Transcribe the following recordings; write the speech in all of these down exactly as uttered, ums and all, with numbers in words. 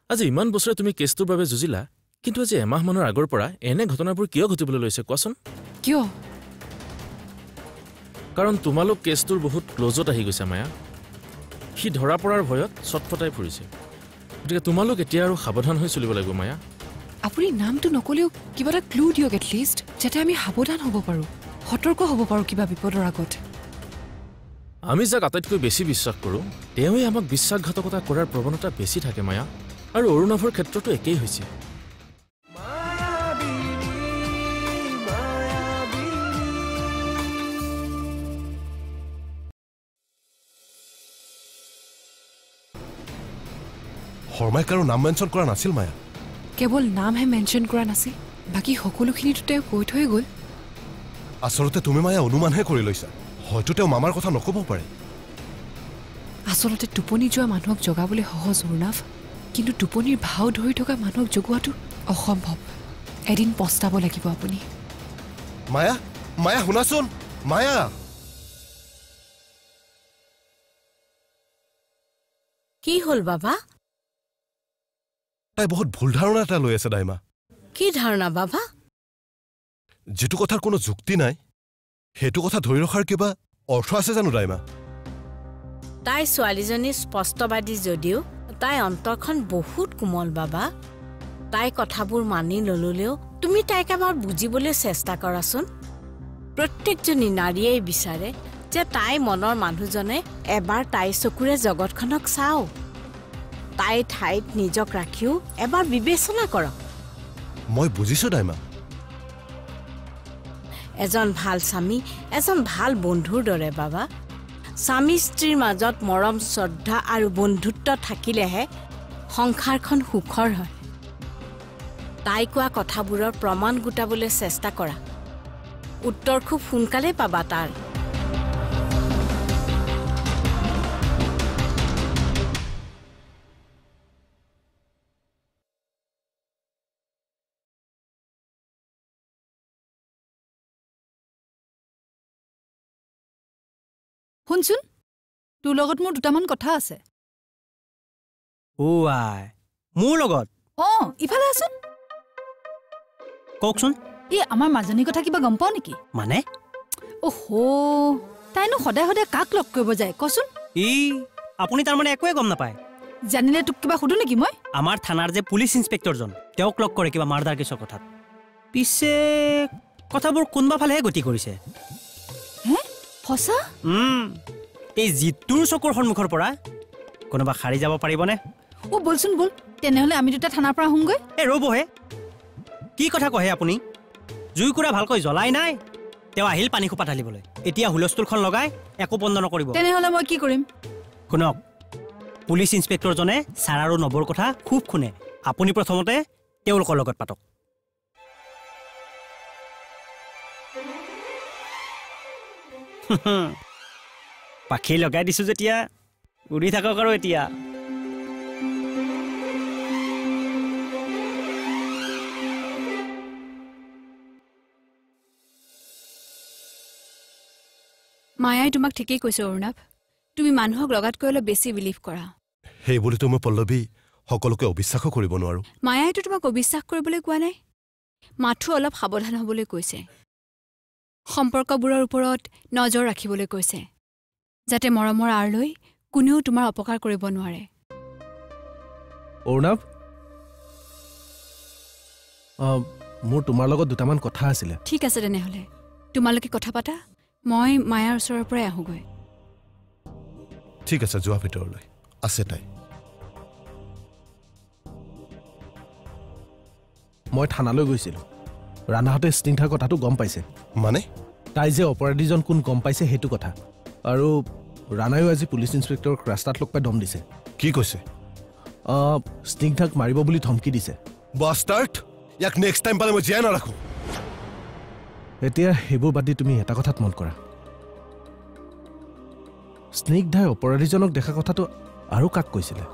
আজি ইমান বছৰে তুমি কেছটোৰ বাবে যুঁজিলা কিন্তু আজি এমাহ মানৰ আগৰ পৰা এনে ঘটনাবোৰ কিয় ঘটিবলৈ লৈছে কোৱাচোন কিয় কাৰণ তোমালোক কেছটোৰ বহুত ক্লোজত আহি গৈছে মায়া সি ধৰা পৰাৰ ভয়ত ছটফটাই ফুৰিছে গতিকে তোমালোক এতিয়া আৰু সাৱধান হৈ চলিব লাগিব মায়া আপুনি নামটো নকলেও কিবা এটা ক্লু দিয়ক এটলিষ্ট যাতে আমি সাৱধান হ'ব পাৰোঁ সতৰ্ক হ'ব পাৰোঁ কিবা বিপদৰ আগত আমি যাক আটাইতকৈ বেছি বিশ্বাস কৰোঁ তেওঁৱে আমাক বিশ্বাসঘাতকতা কৰাৰ প্ৰৱণতা বেছি থাকে মায়া আৰু অৰুণাভৰ ক্ষেত্ৰতো একেই হৈছে শৰ্মাই কাৰো নাম মেনশ্যন কৰা নাছিল মায়া কেৱল নামহে মেনশ্যন কৰা নাছিল বাকী সকলোখিনিতো তেওঁ কৈ থৈ গ'ল আচলতে তুমি মায়া অনুমানহে কৰি লৈছা হয়তো তেওঁ মামাৰ কথা নক'ব পাৰে আচলতে টোপনি যোৱা মানুহক জগাবলৈ সহজ অৰুণাভ কিন্তু টোপনিৰ ভাও ধৰি থকা মানুহক জগোৱাটো অসম্ভৱ এদিন পস্তাব লাগিব আপুনি মায়া মায়া শুনাচোন মায়া কি হ'ল বাবা তাই বহুত ভুল ধাৰণা এটা লৈ আছে দাইমা কি ধাৰণা বাবা যেটো কথাৰ কোনো যুক্তি নাই হেতু কথা ধৰি ৰখাৰ কিবা অৰ্থ আছে জানো দাইমা তাই ছোৱালীজনী স্পষ্টবাদী যদিও তাই অন্তৰখন বহুত কোমল বাবা তাই কথাবোৰ মানি নললেও তুমি তাইক এবাৰ বুজিবলৈ চেষ্টা কৰাচোন প্ৰত্যেকজনী নাৰীয়ে বিচাৰে যে তাই মনৰ মানুহজনে এবাৰ তাই চকুৰে জগতখনক চাও তাই ঠাইত নিজক ৰাখিও এবাৰ বিবেচনা কৰক মই বুজিছো দাইমা এজন ভাল স্বামী এজন ভাল বন্ধুৰ দৰে বাবা স্বামী স্ত্ৰীৰ মাজত মৰম শ্ৰদ্ধা আৰু বন্ধুত্ব থাকিলেহে সংসাৰখন সুখৰ হয় তাই কোৱা কথাবোৰৰ প্ৰমাণ গোটাবলৈ চেষ্টা কৰা উত্তৰ খুব সোনকালে পাবা তাৰ শুনচোন তোৰ লগত মোৰ দুটামান কথা আছে ও আই মোৰ লগত অ ইফালে আছোন কওকচোন এই আমাৰ মাজনীৰ কথা কিবা গম পাও নেকি মানে ওহো তাইনো সদায় সদায় কাক লগ কৰিব যায় কচোন ই আপুনি তাৰ মানে একোৱে গম নাপায় জানিলে তোক কিবা সুধো নেকি মই আমাৰ থানাৰ যে পুলিচ ইন্সপেক্টৰজন তেওঁক লগ কৰে কিবা মাৰ্ডাৰ কেছৰ কথাত পিছে কথাবোৰ কোনবা ফালেহে গতি কৰিছে হে ফসা উম এই জিতুৰ চকুৰ সন্মুখৰ পৰা কোনোবা খাৰি যাব পাৰিবনে ও বলচোন বল তেনেহলে আমি দুটা থানাৰ পৰা হুংগৈ এ ৰবহে কি কথা কহে আপুনি জুইকুৰা ভালকৈ জ্বলাই নাই তেওঁ আহিল পানী খোপা ঢালিবলৈ এতিয়া হুলস্থুলখন লগাই একো বন্ধ নকৰিব তেনেহলে মই কি কৰিম শুনক পুলিচ ইন্সপেক্টৰজনে ছাৰ আৰু নবৰ কথা খুব শুনে আপুনি প্ৰথমতে তেওঁলোকৰ লগত পাতক পাখি লগাই দিছো যেতিয়া উৰি থাকক আৰু এতিয়া মায়াই তোমাক ঠিকেই কৈছে অৰুণাভ তুমি মানুহক লগাতকৈ অলপ বেছি বিলিভ কৰা সেই বুলি তুমি পল্লৱী সকলোকে অবিশ্বাস কৰিব নোৱাৰো মায়াইতো তোমাক অবিশ্বাস কৰিবলৈ কোৱা নাই মাথো অলপ সাৱধান হ'বলৈ কৈছে সম্পৰ্কবোৰৰ ওপৰত নজৰ ৰাখিবলৈ কৈছে যাতে মৰমৰ আৰ লৈ কোনেও তোমাৰ অপকাৰ কৰিব নোৱাৰে অৰুণাভ মোৰ তোমাৰ লগত দুটামান কথা আছিলে ঠিক আছে তেনেহলে তোমালোকে কথা পাতা মই মায়াৰ ওচৰৰ পৰাই আহোগৈ ঠিক আছে যোৱা ভিতৰলৈ আছে তাই মই থানালৈ গৈছিলো ৰাণাহঁতে স্নিগ্ধাৰ কথাটো গম পাইছে মানে তাই যে অপৰাধীজন কোন গম পাইছে সেইটো কথা আৰু ৰাণায়ো আজি পুলিচ ইন্সপেক্টৰক ৰাস্তাত লগ পাই দম দিছে কি কৈছে স্নিগ্ধাক মাৰিব বুলি ধমকি দিছে বাষ্টাৰ্ড ইয়াক নেক্সট টাইম পালে মই জীয়াই নাৰাখো এতিয়া সেইবোৰ বাদ দি তুমি এটা কথাত মন কৰা স্নিগ্ধাই অপৰাধীজনক দেখা কথাটো আৰু কাক কৈছিলে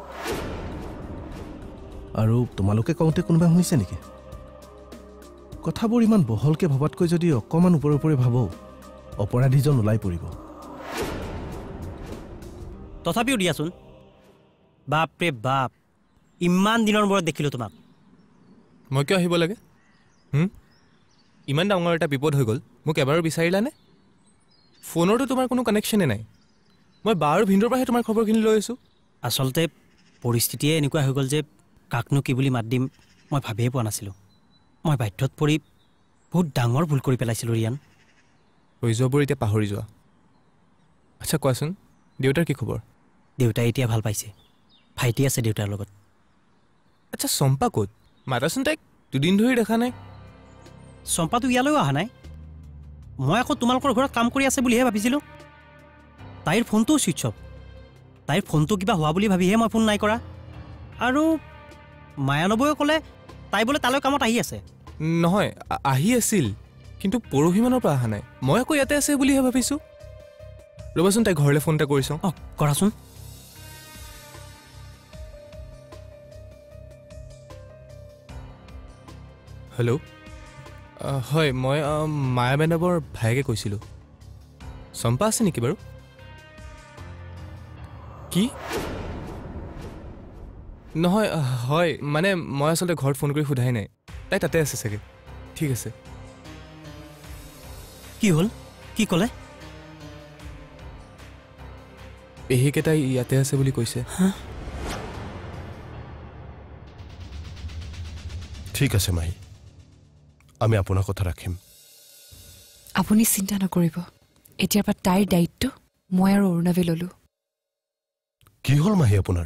আৰু তোমালোকে কওঁতে কোনোবাই শুনিছে নেকি কথাবোৰ ইমান বহলকে ভবাতকৈ যদি অকমান ওপৰে ওপৰে ভাবো অপৰাধীজন ওলাই পৰিব তথাপিও দিয়াচোন বাপ ৰে বাপ ইমান দিনৰ মূৰত দেখিলোঁ তোমাক। মই কিয় আহিব লাগে? ইমান ডাঙৰ এটা বিপদ হৈ গ'ল, মোক এবাৰো বিচাৰিলানে? ফোনৰতো তোমাৰ কোনো কানেকশ্যনে নাই। মই বা আৰু ভিনদেউৰ পৰাহে তোমাৰ খবৰখিনি লৈ আছোঁ। আচলতে পৰিস্থিতিয়ে এনেকুৱা হৈ গ'ল যে কাকনো কি বুলি মাত দিম মই ভাবিয়ে পোৱা নাছিলোঁ। মই বাধ্যত পৰি বহুত ডাঙৰ ভুল কৰি পেলাইছিলোঁ ৰিয়ান। হৈ যোৱাবোৰ এতিয়া পাহৰি যোৱা। আচ্ছা কোৱাচোন, দেউতাৰ কি খবৰ? দেউতাই এতিয়া ভাল পাইছে, ভাইটি আছে দেউতাৰ লগত। আচ্ছা চম্পা ক'ত? মাতাচোন তাইক, দুদিন ধৰি দেখা নাই। চম্পাটো ইয়ালৈও অহা নাই। মই আকৌ তোমালোকৰ ঘৰত কাম কৰি আছে বুলিহে ভাবিছিলোঁ। তাইৰ ফোনটোও ছুইচ অফ। তাইৰ ফোনটো কিবা হোৱা বুলি ভাবিহে মই ফোন নাই কৰা। আৰু মায়ানবয়ে ক'লে তাই বোলে তালৈ কামত আহি আছে। নহয়, আহি আছিল, কিন্তু পৰহিমানৰ পৰা অহা নাই। মই আকৌ ইয়াতে আছে বুলিহে ভাবিছোঁ। ৰ'বাচোন, তাই ঘৰলৈ ফোন এটা কৰি চাওঁ। অঁ কৰাচোন। হেল্ল', হয় মই মায়াবেনবৰ ভায়েকে কৈছিলোঁ। চম্পা আছে নেকি বাৰু? কি? নহয়, হয় মানে মই আচলতে ঘৰত ফোন কৰি সোধাই নাই। তাই তাতে আছে চাগে। ঠিক আছে। কি হ'ল? কি ক'লে? পেহীকেইটাই ইয়াতে আছে বুলি কৈছে। ঠিক আছে মাহী, আমি আপোনাৰ কথা ৰাখিম। আপুনি চিন্তা নকৰিব, এতিয়াৰ পৰা তাইৰ দায়িত্ব মই আৰু অৰুণাৱে ল'লোঁ। কি হ'ল মাহী আপোনাৰ?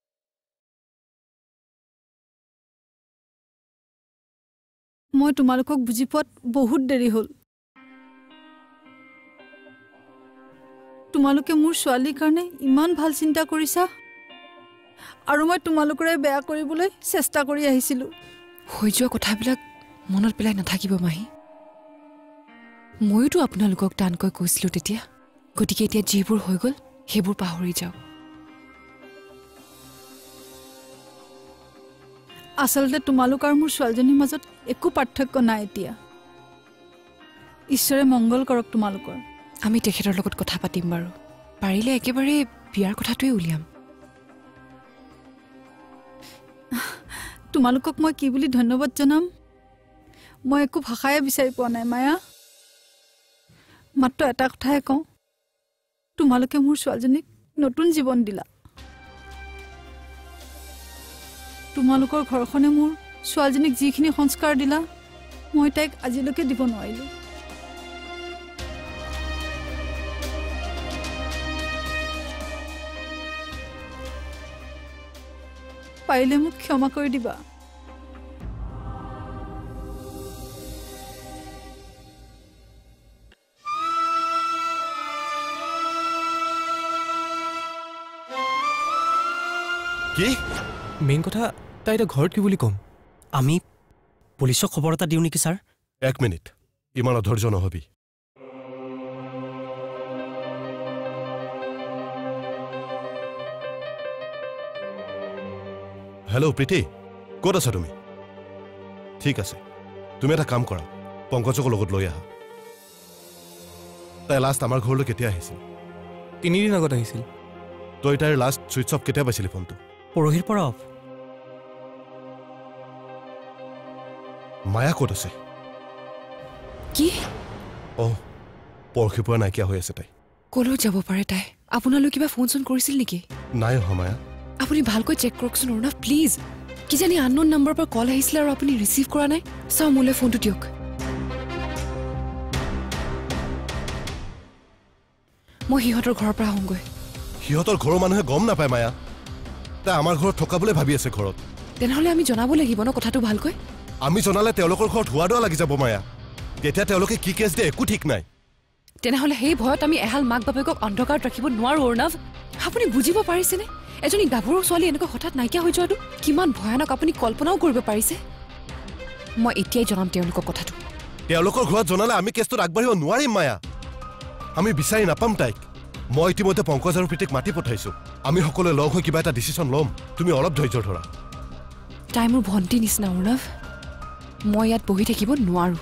মই তোমালোকক বুজি পোৱাত বহুত দেৰি হ'ল। তোমালোকে মোৰ ছোৱালীৰ কাৰণে ইমান ভাল চিন্তা কৰিছা, আৰু মই তোমালোকৰে বেয়া কৰিবলৈ চেষ্টা কৰি আহিছিলোঁ। হৈ যোৱা কথাবিলাক মনত পেলাই নাথাকিব মাহী। ময়োতো আপোনালোকক টানকৈ কৈছিলোঁ তেতিয়া। গতিকে এতিয়া যিবোৰ হৈ গ'ল সেইবোৰ পাহৰি যাওক। আচলতে তোমালোক আৰু মোৰ ছোৱালীজনীৰ মাজত একো পাৰ্থক্য নাই এতিয়া। ঈশ্বৰে মংগল কৰক তোমালোকৰ। আমি তেখেতৰ লগত কথা পাতিম বাৰু। পাৰিলে একেবাৰে বিয়াৰ কথাটোৱে উলিয়াম। তোমালোকক মই কি বুলি ধন্যবাদ জনাম, মই একো ভাষাই বিচাৰি পোৱা নাই মায়া। মাত্ৰ এটা কথাই কওঁ, তোমালোকে মোৰ ছোৱালীজনীক নতুন জীৱন দিলা। তোমালোকৰ ঘৰখনে মোৰ ছোৱালীজনীক যিখিনি সংস্কাৰ দিলা, মই তাইক আজিলৈকে দিব নোৱাৰিলোঁ। পাৰিলে মোক ক্ষমা কৰি দিবা। কি? মেইন কথা, তাই এতিয়া ঘৰত কি বুলি ক'ম? আমি পুলিচক খবৰ এটা দিওঁ নেকি ছাৰ? এক মিনিট, ইমান অধৈৰ্য নহবি। হেল্ল' প্ৰীতি, ক'ত আছা তুমি? ঠিক আছে, তুমি এটা কাম কৰা, পংকজক লগত লৈ আহা। তাই লাষ্ট আমাৰ ঘৰলৈ কেতিয়া আহিছিল? তিনিদিন আগত আহিছিল। তই তাইৰ লাষ্ট ছুইচ অফ কেতিয়া পাইছিলি ফোনটো? পৰহিৰ পৰা অফ। মায়া ক'ত আছে? কি? অহ, পৰহিৰ পৰা নাইকিয়া হৈ আছে তাই। ক'লৈ যাব পাৰে তাই? আপোনালোক কিবা ফোন চোন কৰিছিল নেকি? নাই অহা মায়া। আপুনি ভালকৈ চেক কৰকচোন অৰুণাভ প্লিজ। কিজানি আননোন নাম্বাৰৰ পৰা কল আহিছিলে আৰু আপুনি ৰিচিভ কৰা নাই। চাওঁ, মোলৈ ফোনটো দিয়ক। মই সিহঁতৰ ঘৰৰ পৰা আহোঁগৈ। সিহঁতৰ ঘৰৰ মানুহে গম নাপায় মায়া। তাই আমাৰ ঘৰত থকা বুলিয়ে ভাবি আছে ঘৰত। তেনেহ'লে আমি জনাব লাগিব ন কথাটো ভালকৈ। আমি জনালে তেওঁলোকৰ ঘৰত হোৱা দোৱা লাগি যাব মায়া। তেতিয়া তেওঁলোকে কি কেছ দিয়ে একো ঠিক নাই। তেনেহ'লে সেই ভয়ত আমি এহাল মাক বাপেকক অন্ধকাৰত ৰাখিব নোৱাৰো অৰুণাভ। আপুনি বুজিব পাৰিছেনে? এজনী গাভৰু ছোৱালী এনেকৈ হঠাৎ নাইকিয়া হৈ যোৱাটো কিমান ভয়ানক আপুনি কল্পনাও কৰিব পাৰিছে? মই এতিয়াই জনাম তেওঁলোকক কথাটো। তেওঁলোকৰ ঘৰত জনালে আমি কেছটোত আগবাঢ়িব নোৱাৰিম মায়া। আমি বিচাৰি নাপাম তাইক। মই ইতিমধ্যে পংকজ আৰু প্ৰীতিক মাতি পঠাইছো। আমি সকলোৱে লগ হৈ কিবা এটা ডিচিশ্যন ল'ম। তুমি অলপ ধৈৰ্য ধৰা। তাই মোৰ ভণ্টি নিচিনা অৰুণাভ। মই ইয়াত বহি থাকিব নোৱাৰো।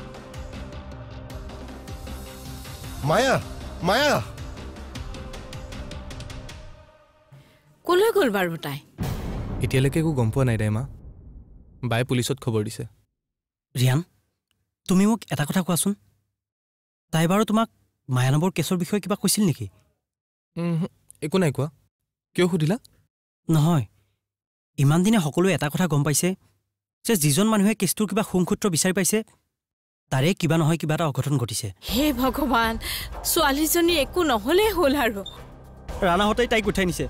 মায়া, মায়া, ক'লৈ গ'ল বাৰু তাই? এতিয়ালৈকে একো গম পোৱা নাই দে মা বাই পুলিচত খবৰ দিছে ৰিয়ান তুমি মোক এটা কথা কোৱাচোন তাই বাৰু তোমাক মায়ানৱৰ কেছৰ বিষয়ে কিবা কৈছিল নেকি একো নাই কোৱা কিয় সুধিলা নহয় ইমান দিনে সকলোৱে এটা কথা গম পাইছে যে যিজন মানুহে কেছটোৰ কিবা সংসূত্ৰ বিচাৰি পাইছে তাৰে কিবা নহয় কিবা এটা অঘটন ঘটিছে হে ভগৱান ছোৱালীজনী একো নহ'লেই হ'ল আৰু ৰাণাহঁতেই তাইক উঠাই নিছে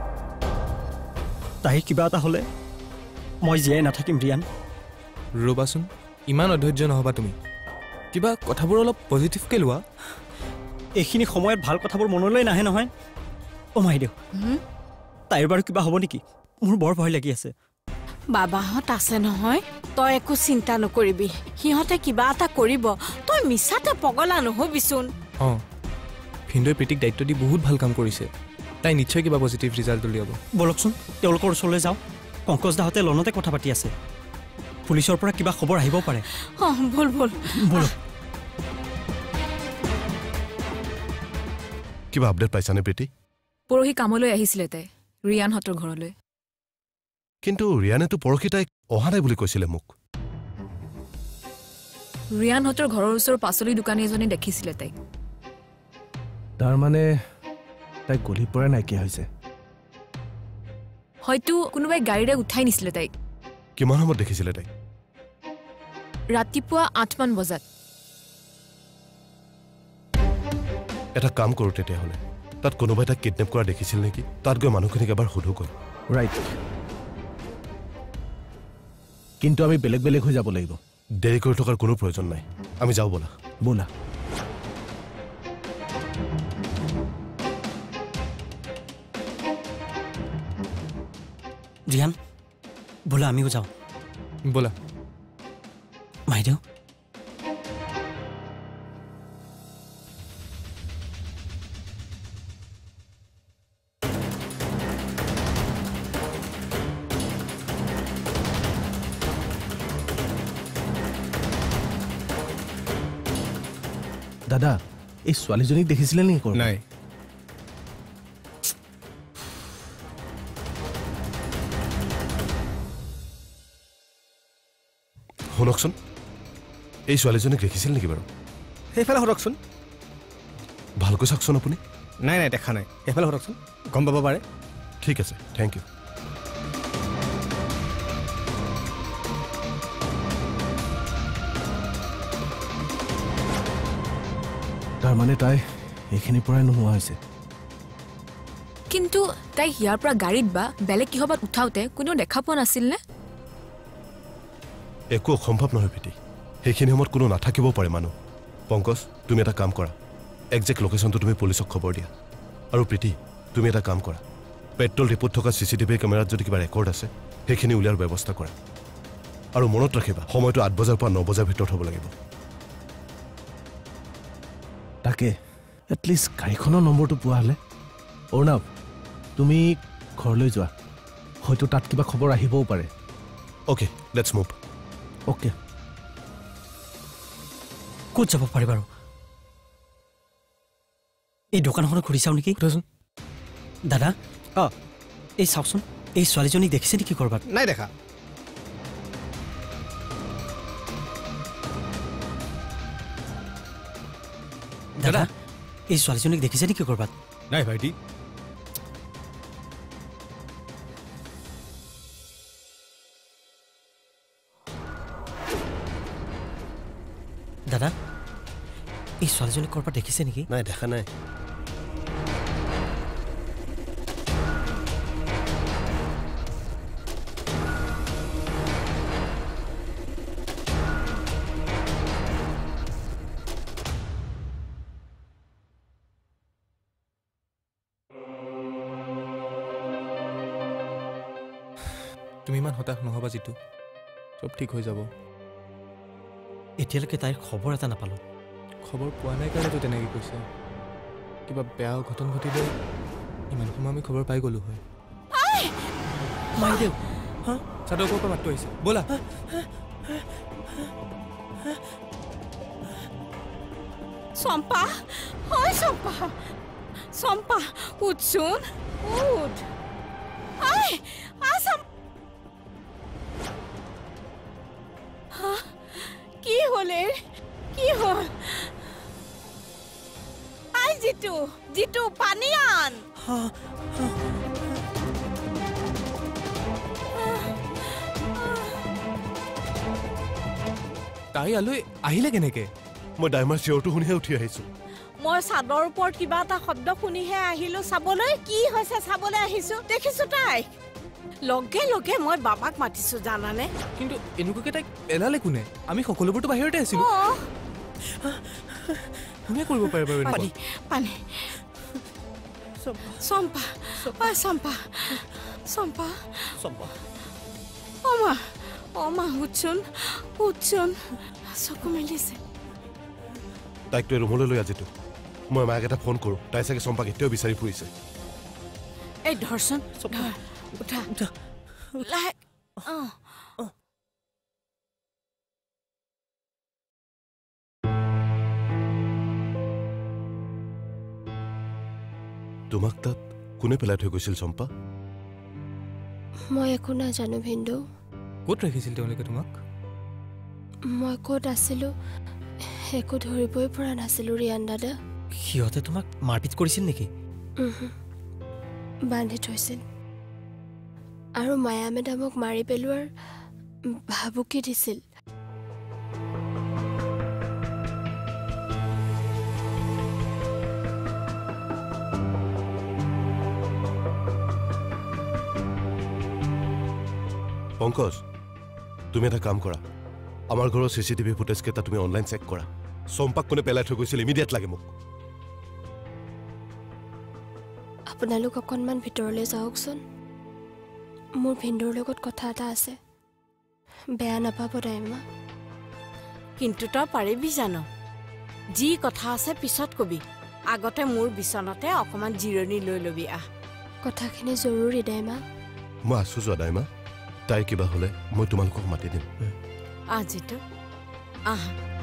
তাইৰ কিবা এটা হ'লে মই জীয়াই নাথাকিম ৰিয়ান ৰ'বাচোন ইমান অধৈৰ্য নহবা তুমি কিবা কথাবোৰ অলপ পজিটিভকৈ লোৱা এইখিনি সময়ত ভাল কথাবোৰ মনলৈ নাহে নহয় অ' মাইদেউ তাইৰ বাৰু কিবা হ'ব নেকি মোৰ বৰ ভয় লাগি আছে বাবাহঁত আছে নহয় তই একো চিন্তা নকৰিবি সিহঁতে কিবা এটা কৰিব তই মিছাতে পগলা নহবিচোন অঁ ভিন্দই প্ৰীতিক দায়িত্ব দি বহুত ভাল কাম কৰিছে তাই নিশ্চয় কিবা পজিটিভ ৰিজাল্ট উলিয়াব বলকচোন তেওঁলোকৰ ওচৰলৈ যাওঁ পংকজ দাহঁতে লনতে কথা পাতি আছে পুলিচৰ পৰা কিবা খবৰ আহিবও পাৰে অঁ বল বল বল কিবা আপডেট পাইছানে প্ৰীতি পৰহি কামলৈ আহিছিলে তাই ৰিয়ানহঁতৰ ঘৰলৈ কিন্তু ৰিয়ানেতো পৰহি তাইক অহা নাই বুলি কৈছিলে মোক ৰিয়ানহঁতৰ ঘৰৰ ওচৰৰ পাচলি দোকানী এজনে দেখিছিলে তাইক তাৰমানে তাই গলি পৰা নাইকিয়া হৈছে হয়তো কোনোবাই গাড়ীৰে উঠাই নিছিলে তাইক কিমান সময়ত দেখিছিলে তাইক ৰাতিপুৱা আঠমান বজাত এটা কাম কৰোঁ তেতিয়াহ'লে তাত কোনোবাই তাক কিডনেপ কৰা দেখিছিল নেকি তাত গৈ মানুহখিনিক এবাৰ সোধোগৈ ৰাইট কিন্তু আমি বেলেগ বেলেগ হৈ যাব লাগিব দেৰি কৰি থকাৰ কোনো প্ৰয়োজন নাই আমি যাওঁ ব'লা ব'লা ৰিয়ান ব'লা আমিও যাওঁ ব'লা মাইদেউ দাদা এই ছোৱালীজনীক দেখিছিলে নেকি ক'ৰ নাই শুনকচোন এই ছোৱালীজনীক দেখিছিল নেকি বাৰু সেইফালে সৰকচোন ভালকৈ চাওকচোন আপুনি নাই নাই দেখা নাই সেইফালে সৰকচোন গম পাব পাৰে ঠিক আছে থেংক ইউ তাৰমানে তাই এইখিনিৰ পৰাই নোহোৱা হৈছে কিন্তু তাই ইয়াৰ পৰা গাড়ীত বা বেলেগ কিহবাত উঠাওঁতে কোনেও দেখা পোৱা নাছিল নে একো অসম্ভৱ নহয় প্ৰীতি সেইখিনি সময়ত কোনো নাথাকিবও পাৰে মানুহ পংকজ তুমি এটা কাম কৰা একজেক্ট লোকেশ্যনটো তুমি পুলিচক খবৰ দিয়া আৰু প্ৰীতি তুমি এটা কাম কৰা পেট্ৰল ডিপুত থকা চি চি টিভি কেমেৰাত যদি কিবা ৰেকৰ্ড আছে সেইখিনি উলিয়াৰ ব্যৱস্থা কৰা আৰু মনত ৰাখিবা সময়টো আঠ বজাৰ পৰা ন বজাৰ ভিতৰত হ'ব লাগিব তাকে এটলিষ্ট গাড়ীখনৰ নম্বৰটো পোৱা হ'লে অৰ্ণৱ তুমি ঘৰলৈ যোৱা হয়তো তাত কিবা খবৰ আহিবও পাৰে অ'কে লেটছ মুভ অ'কে ক'ত যাব পাৰে বাৰু এই দোকানখনত ঘূৰি চাওঁ নেকি সোধাচোন দাদা অঁ এই চাওকচোন এই ছোৱালীজনীক দেখিছে নেকি ক'ৰবাত নাই দেখা দাদা এই ছোৱালীজনীক দেখিছে নেকি ক'ৰবাত নাই ভাইটি দাদা এই ছোৱালীজনীক ক'ৰবাত দেখিছে নেকি নাই দেখা নাই তুমি ইমান হতাশ নহবা যিটো চব ঠিক হৈ যাব এতিয়ালৈকে তাইৰ খবৰ এটা নাপালোঁ খবৰ পোৱা নাই কাৰণেতো তেনেকৈ কৈছে কিবা বেয়া ঘটন ঘটিলে ইমান সময় আমি খবৰ পাই গ'লো হয় মাইদেউ হা চাদৰ ওপৰৰ পৰা মাতটো আহিছে ব'লা চম্পা হয় চম্পা চম্পা উঠচোন উঠ আই আ চম্পা হ'ল এই কি হ'ল আই জিতু জিতু পানী আন তাই আলৈ আহিলে কেনেকে মই ডাইমাৰ চিঞৰটো শুনিহে উঠি আহিছো মই চাদৰ ওপৰত কিবা এটা শব্দ শুনিহে আহিলো চাবলৈ কি হৈছে চাবলৈ আহিছো দেখিছো তাই লগে লগে মই বাবাক মাতিছো জানানে কিন্তু এনেকুৱাকে তাইক পেলালে কোনে আমি সকলোবোৰতো বাহিৰতে আছিলো কোনে কৰিব পাৰে বাৰু পানী পানী চম্পা অ চম্পা চম্পা চম্পা অমা অমা উঠচোন উঠচোন চকু মেলিছে তাইক তই ৰুমলৈ লৈ আজিতো মই মাক এটা ফোন কৰোঁ তাই চাগে চম্পাক এতিয়াও বিচাৰি ফুৰিছে এই ধৰচোন ধৰ উঠা উঠা লাহে অ তোমাক তাত কোনে পেলাই থৈ গৈছিল চম্পা মই একো নাজানো ভিন্দু ক'ত ৰাখিছিল তেওঁলোকে তোমাক মই ক'ত আছিলোঁ একো ধৰিবই পৰা নাছিলোঁ ৰিয়ান দাদা সিহঁতে তোমাক মাৰপিট কৰিছিল নেকি বান্ধি থৈছিল আৰু মায়া মেডামক মাৰি পেলোৱাৰ ভাবুকি দিছিল পংকজ তুমি এটা কাম কৰা আমাৰ ঘৰৰ চি চি টিভি ফুটেজকেইটা তুমি অনলাইন চেক কৰা চম্পাক কোনে পেলাই থৈ গৈছিল ইমিডিয়েট লাগে মোক আপোনালোক অকণমান ভিতৰলৈ যাওকচোন মোৰ ভিন্দুৰ লগত কথা এটা আছে বেয়া নাপাব দাইমা কিন্তু তই পাৰিবি জানো যি কথা আছে পিছত কবি আগতে মোৰ বিচনাতে অকণমান জিৰণি লৈ ল'বি আহ কথাখিনি জৰুৰী দাইমা মই আছো যোৱা দাইমা তাই কিবা হ'লে মই তোমালোকক মাতি দিম আজিতো আহ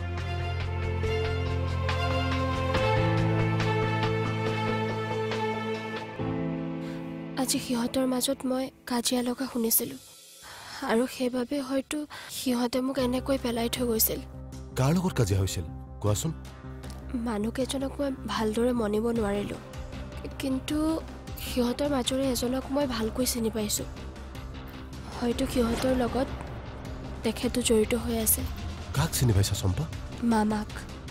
আজি সিহঁতৰ মাজত মই কাজিয়া লগা শুনিছিলোঁ আৰু সেইবাবে হয়তো সিহঁতে মোক এনেকৈ পেলাই থৈ গৈছিল কাৰ লগত কাজিয়া হৈছিল কোৱাচোন মানুহকেইজনক মই ভালদৰে মনিব নোৱাৰিলোঁ কিন্তু সিহঁতৰ মাজৰে এজনক মই ভালকৈ চিনি পাইছোঁ হয়তো সিহঁতৰ লগত তেখেতো জড়িত হৈ আছে কাক চিনি পাইছা চম্পা মামাক